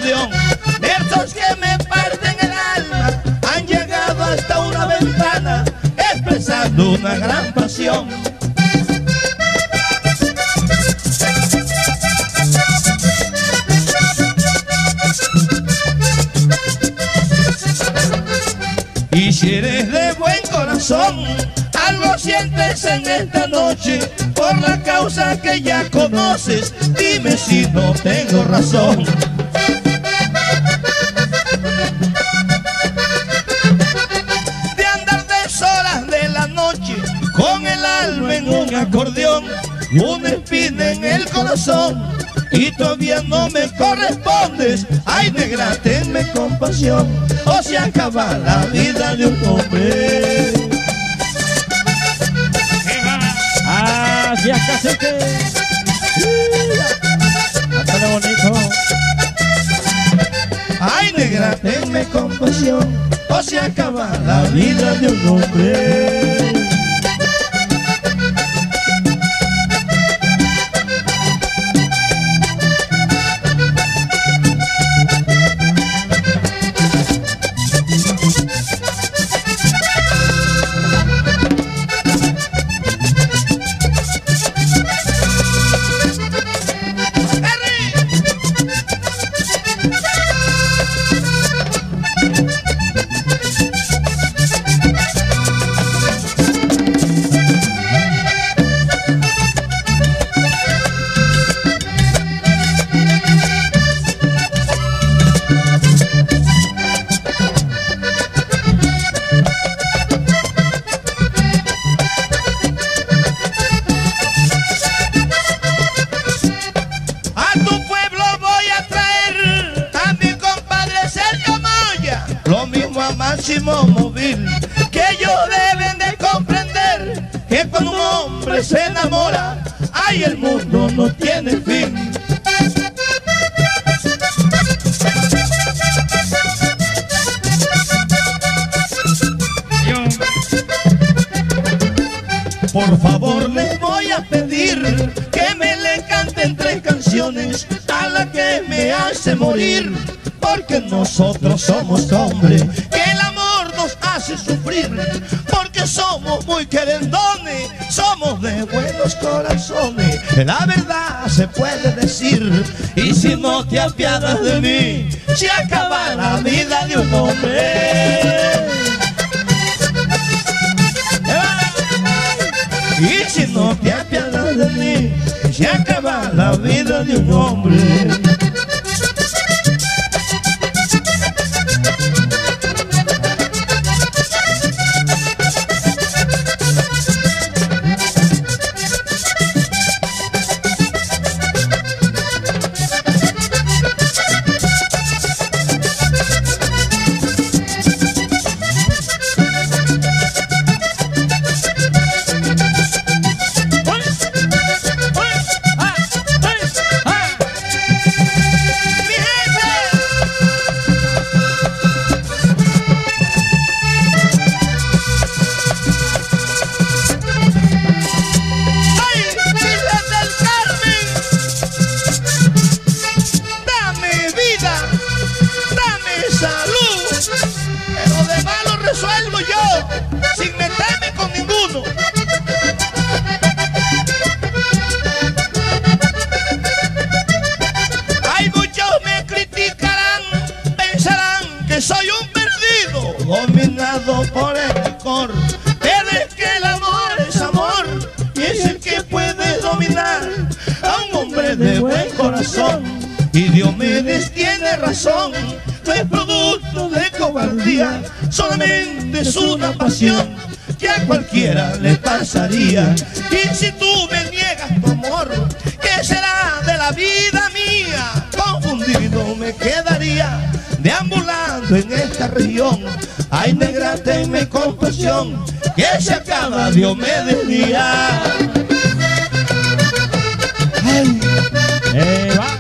acordeón. Versos que me parten el alma han llegado hasta una ventana, expresando una gran pasión. Y si eres de buen corazón, algo sientes en esta noche, por la causa que ya conoces, dime si no tengo razón. De andar deshoras de la noche, con el alma en un acordeón, una espina en el corazón, y todavía no me correspondes. Ay, negra, tenme compasión, o se acaba la vida de un hombre. Así es, cacique. Hasta lo bonito. Ay, negra, tenme compasión, o se acaba la vida de un hombre. Máximo Móvil, que ellos deben de comprender que cuando un hombre se enamora, ay, el mundo no tiene fin. Por favor les voy a pedir que me le canten 3 canciones a la que me hace morir, porque nosotros somos hombres, que el amor nos hace sufrir, porque somos muy querendones, somos de buenos corazones. La verdad se puede decir, y si no te apiadas de mí, se acaba la vida de un hombre. Y si no te apiadas de mí, se acaba la vida de un hombre. Resuelvo yo, sin meterme con ninguno. Hay muchos me criticarán, pensarán que soy un perdido, dominado por el licor. Pero es que el amor es amor, y es el que puede dominar a un hombre de buen corazón. Y Diomedes tiene razón, no es producto de cobardía, solamente es una pasión que a cualquiera le pasaría. Y si tú me niegas tu amor, ¿qué será de la vida mía? Confundido me quedaría, deambulando en esta región. Ay, negra, tenme compasión, que se acaba Diomedes día. Ay. Va.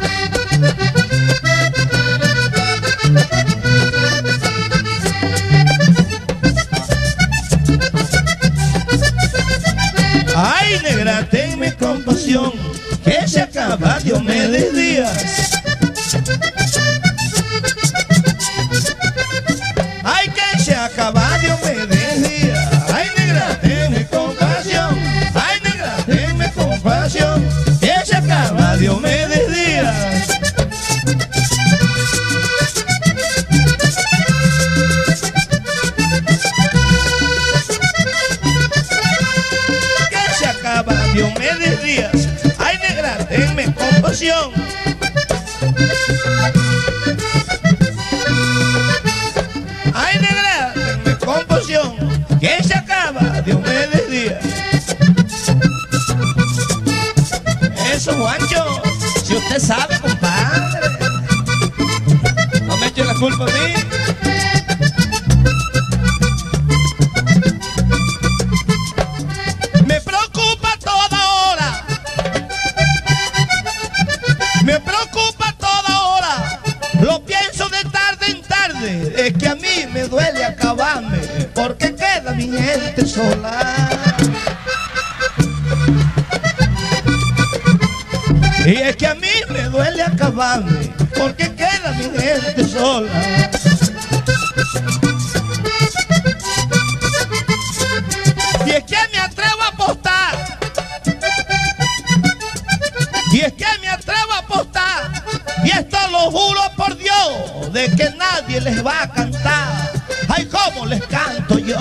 Ay, negra, tenme compasión, que se acaba Diomedes Díaz. Diomedes Díaz. Ay, negra, tenme compasión. Ay, negra, tenme compasión. ¿Quién se acaba? Diomedes Díaz. Eso, Juancho, si usted sabe, compadre. No me eche la culpa a mí. Me preocupa toda hora. Me preocupa toda hora. Lo pienso de tarde en tarde. Es que a mí me duele acabarme, porque queda mi gente sola. Y es que a mí me duele acabarme, porque queda mi gente sola. Y es que me atrevo a apostar. Y es que me atrevo a apostar. Y esto lo juro por Dios, de que nadie les va a cantar. Ay, cómo les canto yo.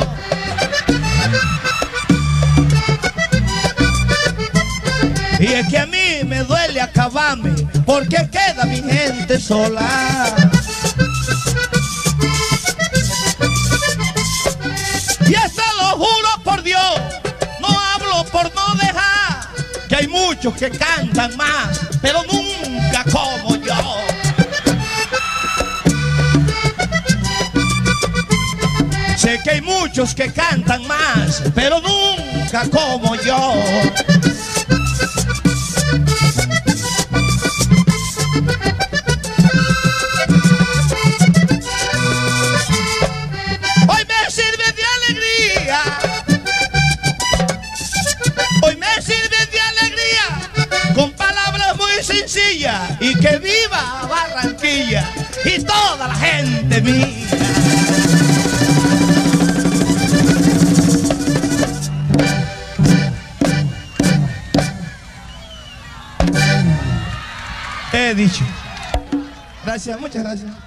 Y es que a mí me duele acabarme, porque queda mi gente sola. Y esto lo juro por Dios, no hablo por no dejar, que hay muchos que cantan más, pero nunca como yo. Sé que hay muchos que cantan más, pero nunca como yo. Hoy me sirve de alegría. Hoy me sirve de alegría, con palabras muy sencillas. Y que viva Barranquilla y toda la gente mía. He dicho. Gracias, muchas gracias.